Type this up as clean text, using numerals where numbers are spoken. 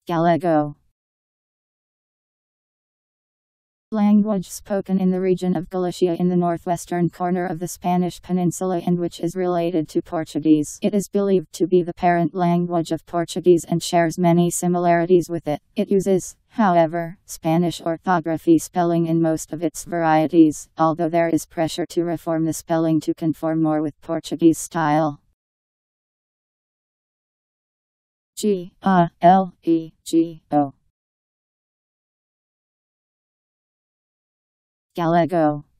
Galego. Language spoken in the region of Galicia in the northwestern corner of the Spanish peninsula and which is related to Portuguese. It is believed to be the parent language of Portuguese and shares many similarities with it. It uses, however, Spanish orthography spelling in most of its varieties, although there is pressure to reform the spelling to conform more with Portuguese style. Galego.